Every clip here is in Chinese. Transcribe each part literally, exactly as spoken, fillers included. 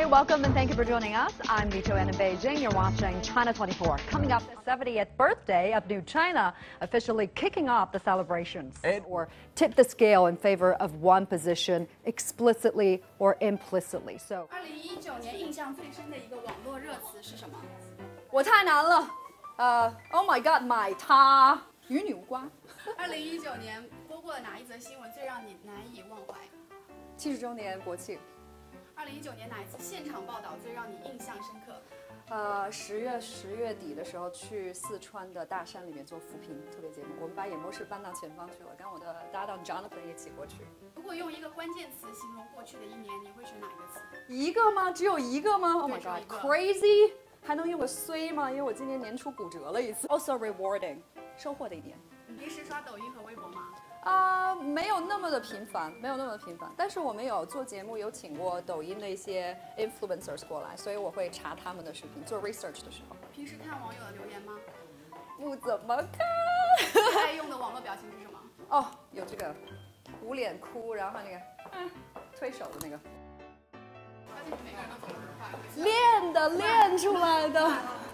welcome and thank you for joining us. I'm Qiuyuan in Beijing. You're watching China twenty-four. Coming up, the seventieth birthday of New China, officially kicking off the celebrations. It, or tip the scale in favor of one position, explicitly or implicitly. So. 二零一九年印象最深的一个网络热词是什么？ 我太难了。呃、uh, ，Oh my God， 买它与你无关。 二零一九年播过的哪一则新闻最让你难以忘怀？ 七十周年国庆。 二零一九年哪一次现场报道最让你印象深刻？ 呃，十月十月底的时候去四川的大山里面做扶贫特别节目，我们把演播室搬到前方去了，跟我的搭档 Jonathan 一起过去。 如果用一个关键词形容过去的一年，你会选哪一个词？ 一个吗？只有一个吗 ？Oh my god， crazy！ 还能用个衰吗？因为我今年年初骨折了一次。Also rewarding， 收获的一年。 你平时刷抖音和微博吗？ 啊、uh, ，没有那么的频繁，没有那么的频繁。但是我们有做节目，有请过抖音的一些 influencers 过来，所以我会查他们的视频，做 research 的时候。 平时看网友的留言吗？ 不怎么看。 最爱用的网络表情是什么？ 哦，有这个捂脸哭，然后那个嗯推手的那个。 发现每个人都走得很快。 练的，练出来的。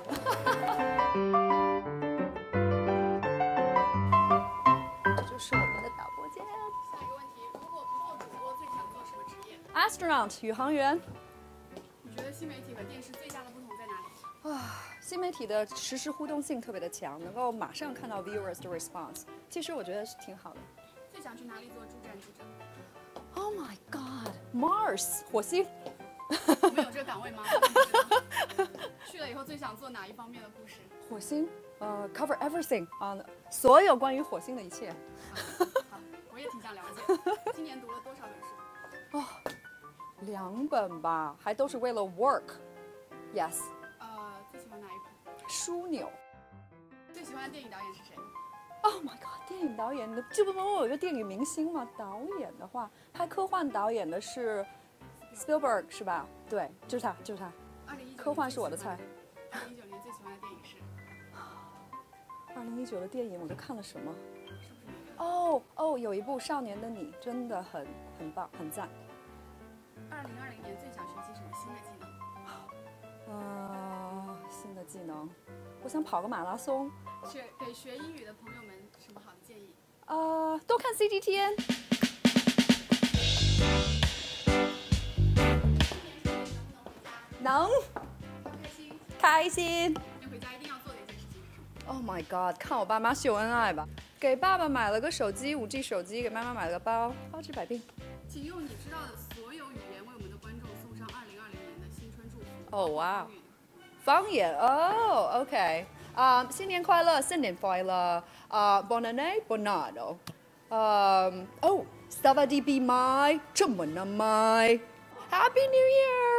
是我们的导播间。 下一个问题，如果不做主播，最想做什么职业 ？Astronaut， 宇航员。 你觉得新媒体和电视最大的不同在哪里？ 啊，新媒体的实时互动性特别的强，能够马上看到 viewers 的 response。其实我觉得是挺好的。 最想去哪里做助战记者 ？Oh my God，Mars， 火星。 我们有这个岗位吗？去了以后最想做哪一方面的故事？ 火星。呃、uh, ，cover everything 啊、uh, ，所有关于火星的一切。 好，好我也挺想了解。今年读了多少本书？ 哦，两本吧，还都是为了 work。Yes。 呃，最喜欢哪一本？ 枢纽。 最喜欢的电影导演是谁 ？Oh my god， 电影导演，你这不能问我一个电影明星吗？导演的话，拍科幻导演的是 Spielberg 是吧？对，就是他，就是他。 二零一九科幻是我的菜。 二零一九年最喜欢的电影是？ 二零一九的电影我都看了什么？哦哦，有一部《少年的你》，真的很很棒，很赞。 二零二零年最想学习什么新的技能？呃，新的技能，我想跑个马拉松。 学给学英语的朋友们什么好的建议？ 呃，多看 C G T N。能。 开心。 开心。 你回家一定要做的一件事情是什么 ？Oh my god， 看我爸妈秀恩爱吧。给爸爸买了个手机，五 G 手机；给妈妈买了个包，包治百病。 请用你知道的所有语言为我们的观众送上二零二零年的新春祝福。 哦哇，方言哦 ，OK， 啊、um, ，新年快乐，新年快乐，啊、uh, ，Bon année, bonado， 嗯、um, ，哦 ，Savadi be my， 这么那么 ，Happy New Year。